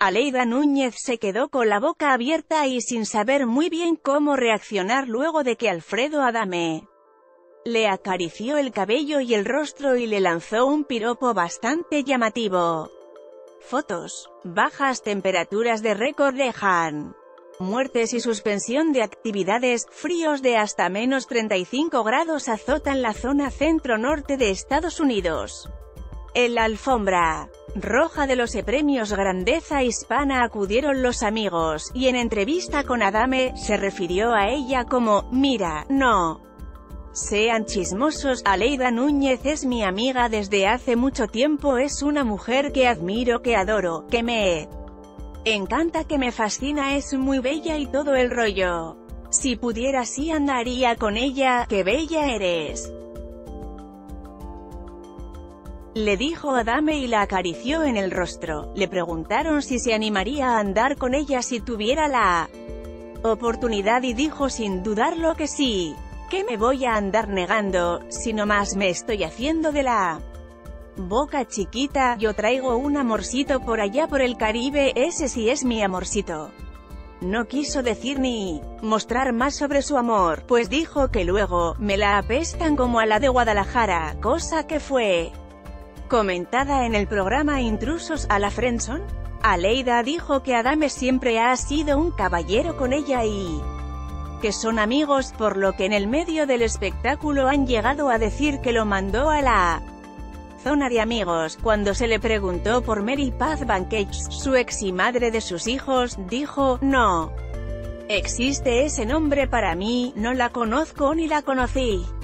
Aleida Núñez se quedó con la boca abierta y sin saber muy bien cómo reaccionar luego de que Alfredo Adame le acarició el cabello y el rostro y le lanzó un piropo bastante llamativo. Fotos. Bajas temperaturas de récord dejan muertes y suspensión de actividades. Fríos de hasta menos 35 grados azotan la zona centro-norte de Estados Unidos. En la alfombra roja de los premios Grandeza Hispana acudieron los amigos, y en entrevista con Adame, se refirió a ella como, mira, no sean chismosos, Aleida Núñez es mi amiga desde hace mucho tiempo, es una mujer que admiro, que adoro, que me encanta, que me fascina, es muy bella y todo el rollo. Si pudiera sí andaría con ella, qué bella eres. Le dijo Adame y la acarició en el rostro. Le preguntaron si se animaría a andar con ella si tuviera la oportunidad y dijo sin dudarlo que sí. ¿Qué me voy a andar negando, si nomás me estoy haciendo de la boca chiquita? Yo traigo un amorcito por allá por el Caribe, ese sí es mi amorcito. No quiso decir ni mostrar más sobre su amor, pues dijo que luego me la apestan como a la de Guadalajara, cosa que fue comentada en el programa Intrusos a la Friendzone. Aleida dijo que Adame siempre ha sido un caballero con ella y que son amigos, por lo que en el medio del espectáculo han llegado a decir que lo mandó a la zona de amigos. Cuando se le preguntó por Mary Paz Banquets, su ex y madre de sus hijos, dijo, no existe ese nombre para mí, no la conozco ni la conocí.